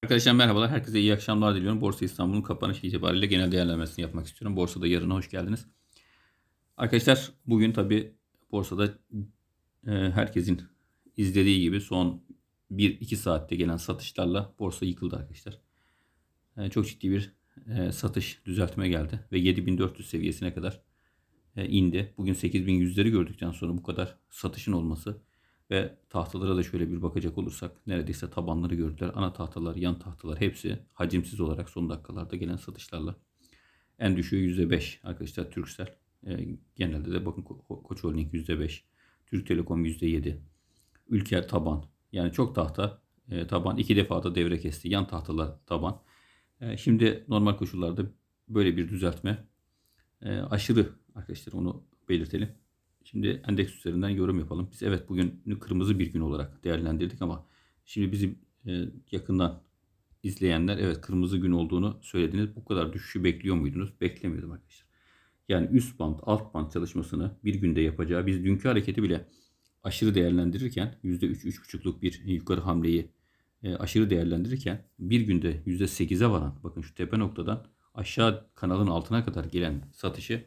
Arkadaşlar merhabalar. Herkese iyi akşamlar diliyorum. Borsa İstanbul'un kapanış itibariyle genel değerlendirmesini yapmak istiyorum. Borsada yarına hoş geldiniz. Arkadaşlar bugün tabi borsada herkesin izlediği gibi son 1-2 saatte gelen satışlarla borsa yıkıldı arkadaşlar. Çok ciddi bir satış düzeltme geldi ve 7400 seviyesine kadar indi. Bugün 8100'leri gördükten sonra bu kadar satışın olması ve tahtalara da şöyle bir bakacak olursak neredeyse tabanları gördüler. Ana tahtalar, yan tahtalar hepsi hacimsiz olarak son dakikalarda gelen satışlarla. En düşüğü %5 arkadaşlar Turkcell. Genelde de bakın Koç Holding %5, Türk Telekom %7, Ülker taban. Yani çok tahta taban 2 defa da devre kesti. Yan tahtalar taban. Şimdi normal koşullarda böyle bir düzeltme aşırı arkadaşlar, onu belirtelim. Şimdi endeks üzerinden yorum yapalım. Biz evet bugün kırmızı bir gün olarak değerlendirdik ama şimdi bizi yakından izleyenler evet kırmızı gün olduğunu söylediniz. Bu kadar düşüşü bekliyor muydunuz? Beklemiyordum arkadaşlar. Yani üst band alt band çalışmasını bir günde yapacağı, biz dünkü hareketi bile aşırı değerlendirirken %3-3,5'luk bir yukarı hamleyi aşırı değerlendirirken bir günde %8'e varan, bakın şu tepe noktadan aşağı kanalın altına kadar gelen satışı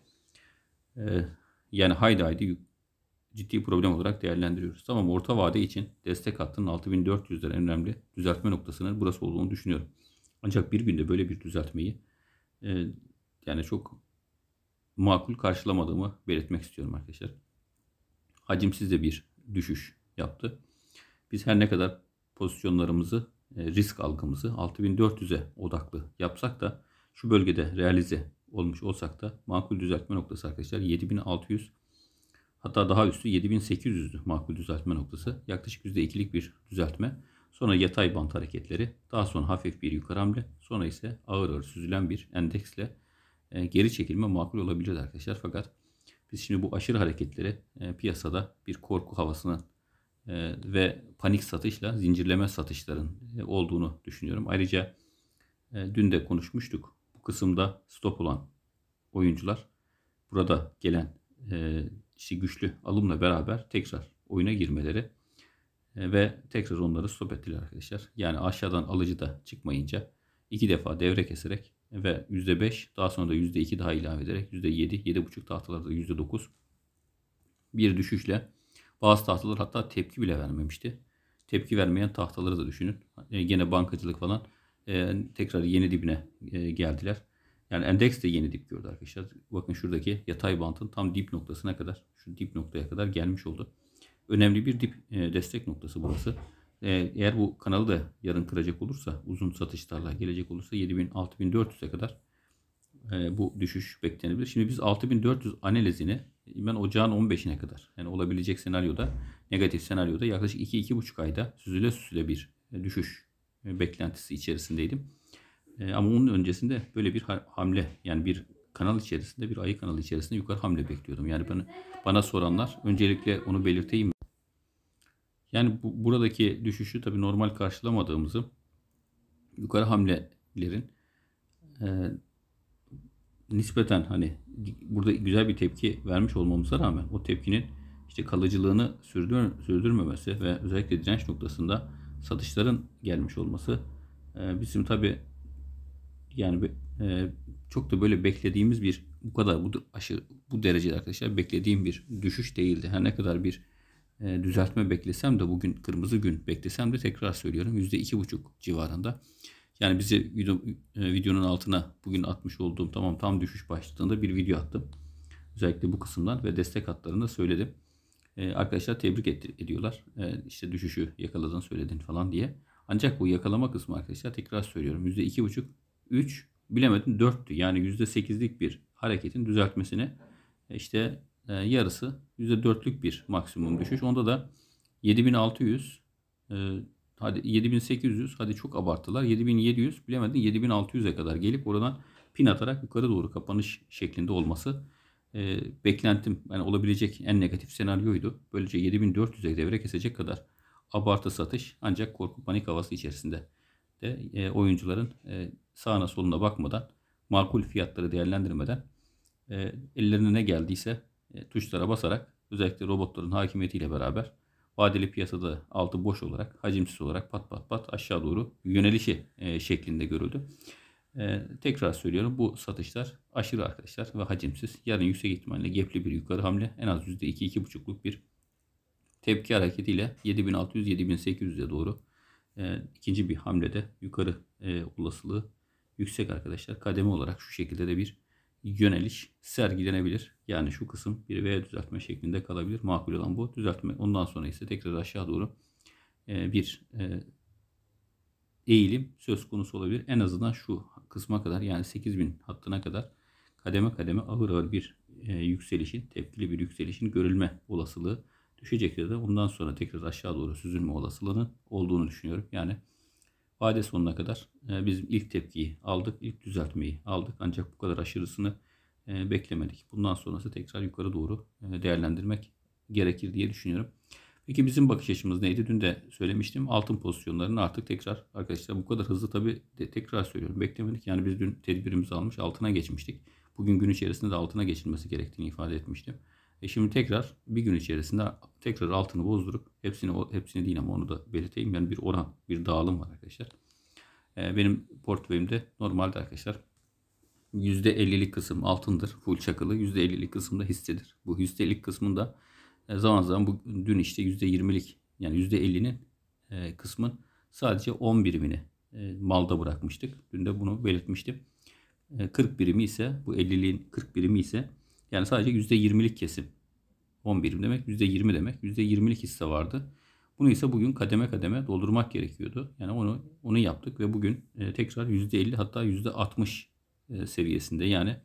yani haydi ciddi problem olarak değerlendiriyoruz. Tamam, orta vade için destek hattının 6400'ler en önemli düzeltme noktasının burası olduğunu düşünüyorum. Ancak bir günde böyle bir düzeltmeyi yani çok makul karşılamadığımı belirtmek istiyorum arkadaşlar. Hacimsiz de bir düşüş yaptı. Biz her ne kadar pozisyonlarımızı, risk algımızı 6400'e odaklı yapsak da şu bölgede realize olmuş olsak da makul düzeltme noktası arkadaşlar 7600, hatta daha üstü 7800'dü makul düzeltme noktası. Yaklaşık %2'lik bir düzeltme. Sonra yatay bant hareketleri, daha sonra hafif bir yukarı hamle, sonra ise ağır ağır süzülen bir endeksle geri çekilme makul olabilir arkadaşlar. Fakat biz şimdi bu aşırı hareketleri piyasada bir korku havasına ve panik satışla zincirleme satışların olduğunu düşünüyorum. Ayrıca dün de konuşmuştuk. Bu kısımda stop olan oyuncular burada gelen işte güçlü alımla beraber tekrar oyuna girmeleri ve tekrar onları stop ettiler arkadaşlar. Yani aşağıdan alıcı da çıkmayınca 2 defa devre keserek ve %5 daha sonra da %2 daha ilave ederek %7, 7,5 tahtalarda %9 bir düşüşle bazı tahtalar hatta tepki bile vermemişti. Tepki vermeyen tahtaları da düşünün. Gene bankacılık falan tekrar yeni dibine geldiler. Yani endeks de yeni dip gördü arkadaşlar. Bakın şuradaki yatay bantın tam dip noktasına kadar, şu dip noktaya kadar gelmiş oldu. Önemli bir dip destek noktası burası. Eğer bu kanalı da yarın kıracak olursa, uzun satışlarla gelecek olursa 7000-6400'e kadar bu düşüş beklenebilir. Şimdi biz 6400 analizini ben ocağın 15'ine kadar, yani olabilecek senaryoda, negatif senaryoda yaklaşık 2-2,5 ayda süzüle bir düşüş beklentisi içerisindeydim. Ama onun öncesinde böyle bir hamle, yani bir kanal içerisinde, bir ayı kanalı içerisinde yukarı hamle bekliyordum. Yani bana soranlar, öncelikle onu belirteyim. Yani buradaki düşüşü tabii normal karşılamadığımızı, yukarı hamlelerin nispeten hani burada güzel bir tepki vermiş olmamıza rağmen o tepkinin işte kalıcılığını sürdürmemesi ve özellikle direnç noktasında satışların gelmiş olması bizim tabi yani çok da böyle beklediğimiz bir bu kadar bu derecede arkadaşlar beklediğim bir düşüş değildi. Her ne kadar bir düzeltme beklesem de, bugün kırmızı gün beklesem de, tekrar söylüyorum %2,5 civarında. Yani bize videonun altına bugün atmış olduğum tam düşüş başladığında bir video attım. Özellikle bu kısımdan ve destek hatlarını söyledim. Arkadaşlar tebrik ediyorlar. İşte düşüşü yakaladın, söyledin falan diye. Ancak bu yakalama kısmı arkadaşlar, tekrar söylüyorum, %2,5, 3, bilemedim 4'tü. Yani %8'lik bir hareketin düzeltmesine işte yarısı %4'lük bir maksimum düşüş. Onda da 7600, hadi 7800, hadi çok abarttılar, 7700, bilemedin 7600'e kadar gelip oradan pin atarak yukarı doğru kapanış şeklinde olması beklentim, yani olabilecek en negatif senaryoydu. Böylece 7400'e devre kesecek kadar abartı satış, ancak korku panik havası içerisinde de oyuncuların sağına soluna bakmadan, makul fiyatları değerlendirmeden ellerine ne geldiyse tuşlara basarak, özellikle robotların hakimiyetiyle beraber vadeli piyasada altı boş olarak, hacimsiz olarak pat pat pat aşağı doğru yönelişi şeklinde görüldü. Tekrar söylüyorum, bu satışlar aşırı arkadaşlar ve hacimsiz. Yarın yüksek ihtimalle gap'li bir yukarı hamle, en az %2-2,5'luk bir tepki hareketiyle 7600-7800'e doğru ikinci bir hamlede yukarı olasılığı yüksek arkadaşlar. Kademe olarak şu şekilde de bir yöneliş sergilenebilir. Yani şu kısım bir V düzeltme şeklinde kalabilir. Makul olan bu düzeltme. Ondan sonra ise tekrar aşağı doğru bir eğilim söz konusu olabilir. En azından şu kısma kadar, yani 8000 hattına kadar kademe kademe ağır ağır bir yükselişin, tepkili bir yükselişin görülme olasılığı düşecektir de ondan sonra tekrar aşağı doğru süzülme olasılığının olduğunu düşünüyorum. Yani vade sonuna kadar biz ilk tepkiyi aldık, ilk düzeltmeyi aldık. Ancak bu kadar aşırısını beklemedik. Bundan sonrası tekrar yukarı doğru değerlendirmek gerekir diye düşünüyorum. Peki bizim bakış açımız neydi? Dün de söylemiştim. Altın pozisyonlarını artık tekrar arkadaşlar, bu kadar hızlı tabii tekrar söylüyorum, beklemedik. Yani biz dün tedbirimizi almış altına geçmiştik. Bugün gün içerisinde de altına geçilmesi gerektiğini ifade etmiştim. Şimdi tekrar bir gün içerisinde tekrar altını bozdurup hepsini değil ama onu da belirteyim. Yani bir oran, bir dağılım var arkadaşlar. Benim portföyümde normalde arkadaşlar %50'lik kısım altındır. Full çakılı. %50'lik kısım da hissedir. Bu %50'lik kısmında zaman zaman dün işte %20'lik, yani %50'nin kısmın sadece 10 birimini malda bırakmıştık. Dün de bunu belirtmiştim. 40 birimi ise, bu 50'liğin 40 birimi ise yani sadece %20'lik kesim. 10 birim demek %20 demek. %20'lik hisse vardı. Bunu ise bugün kademe kademe doldurmak gerekiyordu. Yani onu yaptık ve bugün tekrar %50 hatta %60 seviyesinde, yani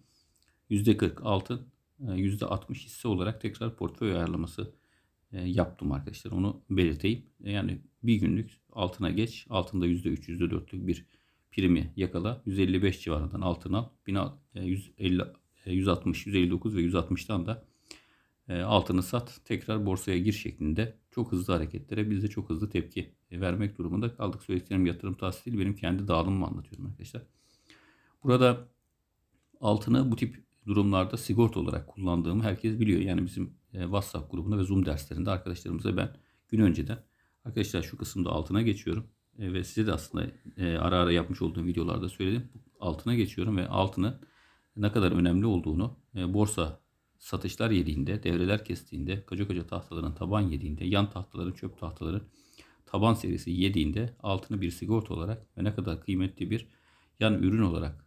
%40 altın, %60 hisse olarak tekrar portföy ayarlaması yaptım arkadaşlar. Onu belirteyim. Yani bir günlük altına geç. Altında %3, %4'lük bir primi yakala. 155 civarından altın al. 150, 160, 159 ve 160'tan da altını sat. Tekrar borsaya gir şeklinde çok hızlı hareketlere biz de çok hızlı tepki vermek durumunda kaldık. Söylediklerim yatırım tavsiyesi değil. Benim kendi dağılımımı anlatıyorum arkadaşlar. Burada altını bu tip durumlarda sigorta olarak kullandığımı herkes biliyor. Yani bizim WhatsApp grubunda ve Zoom derslerinde arkadaşlarımıza ben gün önceden arkadaşlar şu kısımda altına geçiyorum. Ve size de aslında ara ara yapmış olduğum videolarda söyledim. Altına geçiyorum ve altının ne kadar önemli olduğunu, borsa satışlar yediğinde, devreler kestiğinde, koca koca tahtaların taban yediğinde, yan tahtaların, çöp tahtaların taban serisi yediğinde altını bir sigorta olarak ve ne kadar kıymetli bir yan ürün olarak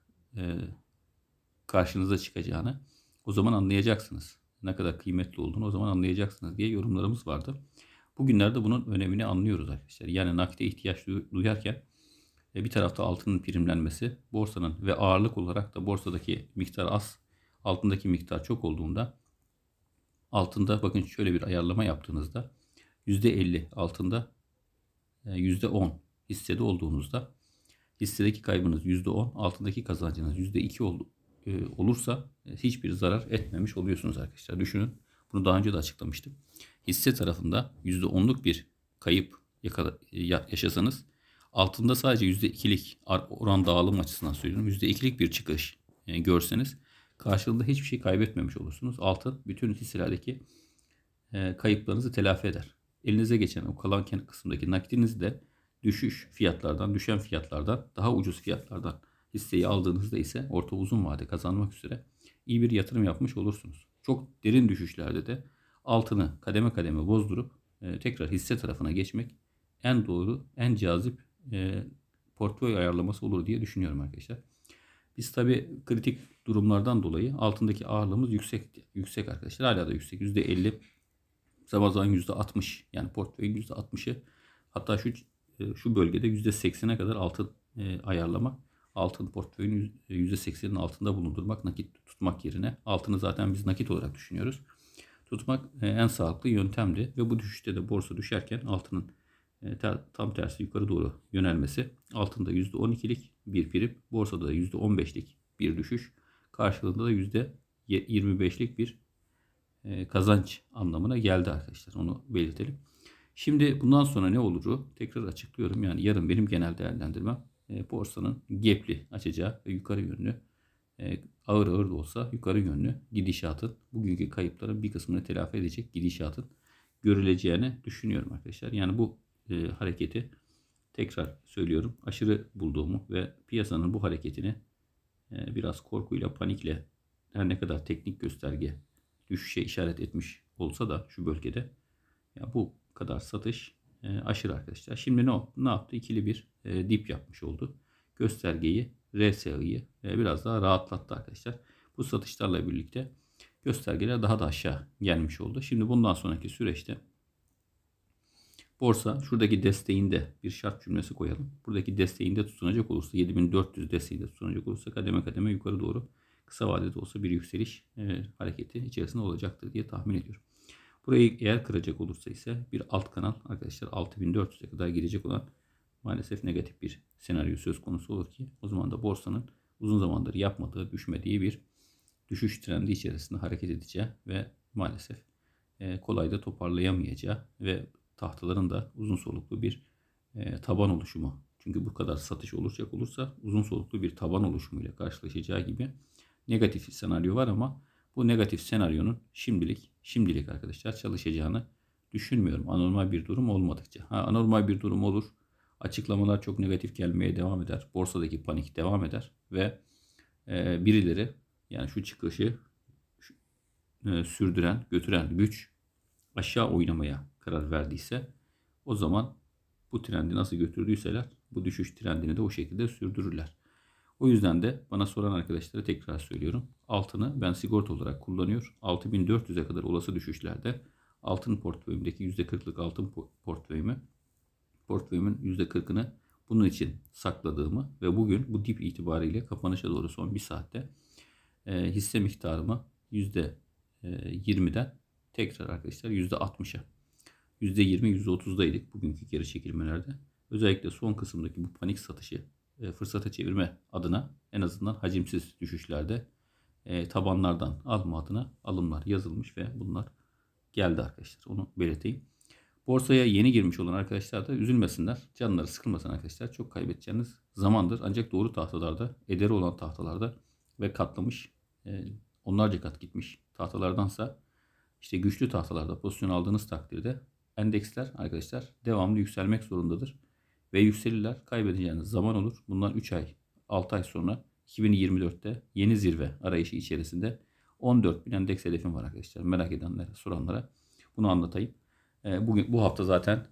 karşınıza çıkacağını o zaman anlayacaksınız. Ne kadar kıymetli olduğunu o zaman anlayacaksınız diye yorumlarımız vardı. Bugünlerde bunun önemini anlıyoruz arkadaşlar. Yani nakite ihtiyaç duyarken bir tarafta altının primlenmesi, borsanın ve ağırlık olarak da borsadaki miktar az, altındaki miktar çok olduğunda altında bakın şöyle bir ayarlama yaptığınızda %50 altında, %10 hissede olduğunuzda hissedeki kaybınız %10, altındaki kazancınız %2 olursa hiçbir zarar etmemiş oluyorsunuz arkadaşlar. Düşünün. Bunu daha önce de açıklamıştım. Hisse tarafında %10'luk bir kayıp yaşasanız, altında sadece %2'lik oran dağılım açısından söylüyorum, %2'lik bir çıkış görseniz karşılığında hiçbir şey kaybetmemiş olursunuz. Altın bütün hisselerdeki kayıplarınızı telafi eder. Elinize geçen o kalan kısımdaki nakitinizi de düşen fiyatlardan, daha ucuz fiyatlardan hisseyi aldığınızda ise orta uzun vade kazanmak üzere iyi bir yatırım yapmış olursunuz. Çok derin düşüşlerde de altını kademe kademe bozdurup tekrar hisse tarafına geçmek en doğru, en cazip portföy ayarlaması olur diye düşünüyorum arkadaşlar. Biz tabi kritik durumlardan dolayı altındaki ağırlığımız yüksek arkadaşlar. Hala da yüksek. %50, zaman zaman %60, yani portföyün %60'ı, hatta şu bölgede %80'e kadar altın ayarlamak, altın portföyün %80'in altında bulundurmak, nakit tutmak yerine, altını zaten biz nakit olarak düşünüyoruz, tutmak en sağlıklı yöntemdi. Ve bu düşüşte de borsa düşerken altının tam tersi yukarı doğru yönelmesi, altında %12'lik bir prim, borsada da %15'lik bir düşüş, karşılığında da %25'lik bir kazanç anlamına geldi arkadaşlar. Onu belirtelim. Şimdi bundan sonra ne oluru tekrar açıklıyorum. Yani yarın benim genel değerlendirmem borsanın gap'li açacağı ve yukarı yönlü, ağır da olsa yukarı yönlü gidişatın, bugünkü kayıpların bir kısmını telafi edecek gidişatın görüleceğini düşünüyorum arkadaşlar. Yani bu hareketi tekrar söylüyorum, aşırı bulduğumu ve piyasanın bu hareketini biraz korkuyla, panikle, her ne kadar teknik gösterge düşüşe işaret etmiş olsa da şu bölgede, ya bu kadar satış aşırı arkadaşlar. Şimdi ne yaptı? İkili bir dip yapmış oldu. Göstergeyi, RSI'yi biraz daha rahatlattı arkadaşlar. Bu satışlarla birlikte göstergeler daha da aşağı gelmiş oldu. Şimdi bundan sonraki süreçte borsa şuradaki desteğinde bir şart cümlesi koyalım. Buradaki desteğinde tutunacak olursa, 7400 desteğinde tutunacak olursa kademe kademe yukarı doğru kısa vadede olsa bir yükseliş hareketi içerisinde olacaktır diye tahmin ediyorum. Burayı eğer kıracak olursa ise bir alt kanal arkadaşlar 6400'e kadar gidecek olan maalesef negatif bir senaryo söz konusu olur ki o zaman da borsanın uzun zamandır yapmadığı, düşmediği bir düşüş trendi içerisinde hareket edeceği ve maalesef kolay da toparlayamayacağı ve tahtaların da uzun soluklu bir taban oluşumu. Çünkü bu kadar satış olacak olursa uzun soluklu bir taban oluşumuyla karşılaşacağı gibi negatif bir senaryo var ama bu negatif senaryonun şimdilik arkadaşlar çalışacağını düşünmüyorum. Anormal bir durum olmadıkça. Anormal bir durum olur. Açıklamalar çok negatif gelmeye devam eder. Borsadaki panik devam eder ve birileri, yani şu çıkışı sürdüren, götüren güç aşağı oynamaya karar verdiyse o zaman bu trendi nasıl götürdüyseler bu düşüş trendini de o şekilde sürdürürler. O yüzden de bana soran arkadaşlara tekrar söylüyorum. Altını ben sigorta olarak kullanıyor. 6400'e kadar olası düşüşlerde altın portföyümdeki %40'lık altın portföyümün %40'ını bunun için sakladığımı ve bugün bu dip itibariyle kapanışa doğru son bir saatte hisse miktarımı %20'den tekrar arkadaşlar %60'a, %20, %30'daydık bugünkü geri çekilmelerde. Özellikle son kısımdaki bu panik satışı fırsata çevirme adına en azından hacimsiz düşüşlerde tabanlardan alma adına alımlar yazılmış ve bunlar geldi arkadaşlar. Onu belirteyim. Borsaya yeni girmiş olan arkadaşlar da üzülmesinler. Canları sıkılmasın arkadaşlar. Çok kaybedeceğiniz zamandır. Ancak doğru tahtalarda, ederi olan tahtalarda ve katlamış, onlarca kat gitmiş tahtalardansa işte güçlü tahtalarda pozisyon aldığınız takdirde endeksler arkadaşlar devamlı yükselmek zorundadır. Ve yükselirler. Kaybedeceğiniz zaman olur. Bundan 3 ay, 6 ay sonra 2024'te yeni zirve arayışı içerisinde 14.000 endeks hedefim var arkadaşlar. Merak edenlere, soranlara bunu anlatayım. Bugün bu hafta zaten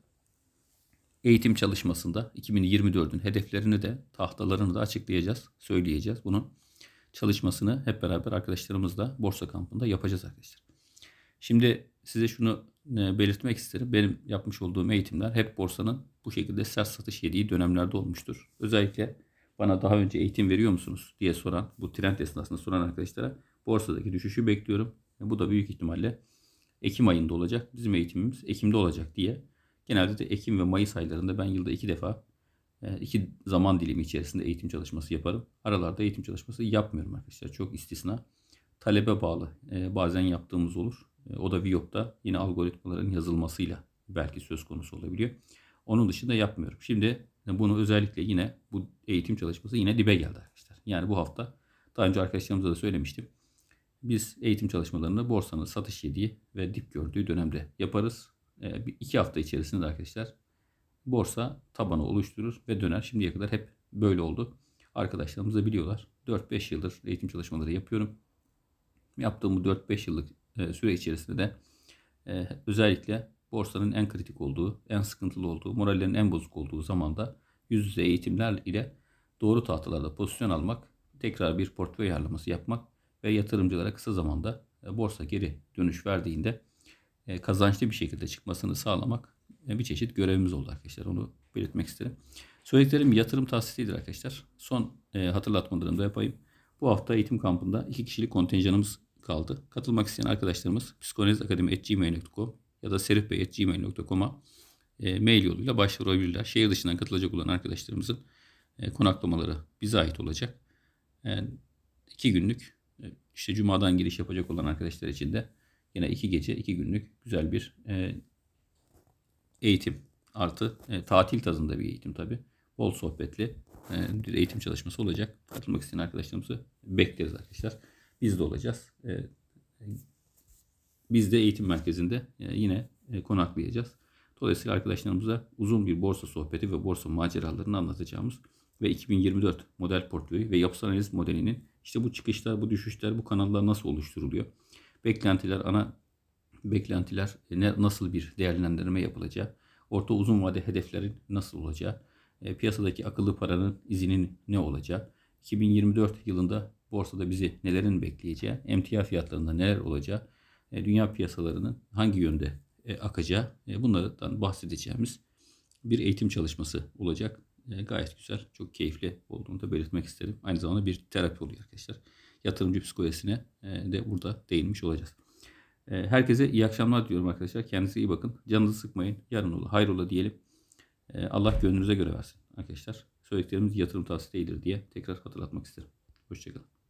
eğitim çalışmasında 2024'ün hedeflerini de tahtalarını da açıklayacağız, söyleyeceğiz. Bunun çalışmasını hep beraber arkadaşlarımızla borsa kampında yapacağız arkadaşlar. Şimdi size şunu belirtmek isterim. Benim yapmış olduğum eğitimler hep borsanın bu şekilde sert satış yediği dönemlerde olmuştur. Özellikle bana daha önce eğitim veriyor musunuz diye soran, bu trend esnasında soran arkadaşlara borsadaki düşüşü bekliyorum. Bu da büyük ihtimalle Ekim ayında olacak. Bizim eğitimimiz Ekim'de olacak diye. Genelde de Ekim ve Mayıs aylarında ben yılda 2 defa 2 zaman dilimi içerisinde eğitim çalışması yaparım. Aralarda eğitim çalışması yapmıyorum arkadaşlar. Çok istisna. Talebe bağlı. Bazen yaptığımız olur. O da Viyop'ta yine algoritmaların yazılmasıyla belki söz konusu olabiliyor. Onun dışında yapmıyorum. Şimdi bunu özellikle yine bu eğitim çalışması yine dibe geldi arkadaşlar. Yani bu hafta daha önce arkadaşlarımıza da söylemiştim. Biz eğitim çalışmalarını borsanın satış yediği ve dip gördüğü dönemde yaparız. 2 hafta içerisinde arkadaşlar borsa tabanı oluşturur ve döner. Şimdiye kadar hep böyle oldu. Arkadaşlarımız da biliyorlar. 4-5 yıldır eğitim çalışmaları yapıyorum. Yaptığım bu 4-5 yıllık süre içerisinde de özellikle borsanın en kritik olduğu, en sıkıntılı olduğu, morallerin en bozuk olduğu zamanda yüz yüze eğitimler ile doğru tahtalarda pozisyon almak, tekrar bir portföy ayarlaması yapmak ve yatırımcılara kısa zamanda borsa geri dönüş verdiğinde kazançlı bir şekilde çıkmasını sağlamak bir çeşit görevimiz oldu arkadaşlar. Onu belirtmek isterim. Söylediklerim yatırım tavsiyesidir arkadaşlar. Son hatırlatmalarımı da yapayım. Bu hafta eğitim kampında 2 kişilik kontenjanımız kaldı. Katılmak isteyen arkadaşlarımız psikanalizakademi@gmail.com ya da serifbey@gmail.com'a mail yoluyla başvurabilirler. Şehir dışından katılacak olan arkadaşlarımızın konaklamaları bize ait olacak. 2 günlük işte Cuma'dan giriş yapacak olan arkadaşlar için de yine 2 gece 2 günlük güzel bir eğitim artı tatil tadında bir eğitim tabi. Bol sohbetli bir eğitim çalışması olacak. Katılmak isteyen arkadaşlarımızı bekleriz arkadaşlar. Biz de olacağız. Biz de eğitim merkezinde yine konaklayacağız. Dolayısıyla arkadaşlarımıza uzun bir borsa sohbeti ve borsa maceralarını anlatacağımız ve 2024 model portföyü ve yapısal analiz modelinin işte bu çıkışlar, bu düşüşler, bu kanallar nasıl oluşturuluyor? Beklentiler, ana beklentiler, nasıl bir değerlendirme yapılacağı, orta uzun vade hedeflerin nasıl olacağı, piyasadaki akıllı paranın izinin ne olacağı, 2024 yılında borsada bizi nelerin bekleyeceği, emtia fiyatlarında neler olacağı, dünya piyasalarının hangi yönde akacağı, bunlardan bahsedeceğimiz bir eğitim çalışması olacak. Gayet güzel, çok keyifli olduğunu da belirtmek isterim. Aynı zamanda bir terapi oluyor arkadaşlar. Yatırımcı psikolojisine de burada değinmiş olacağız. Herkese iyi akşamlar diyorum arkadaşlar. Kendinize iyi bakın. Canınızı sıkmayın. Yarın ola, hayrola diyelim. Allah gönlünüze göre versin arkadaşlar. Söylediklerimiz yatırım tavsiye değildir diye tekrar hatırlatmak isterim. Hoşçakalın.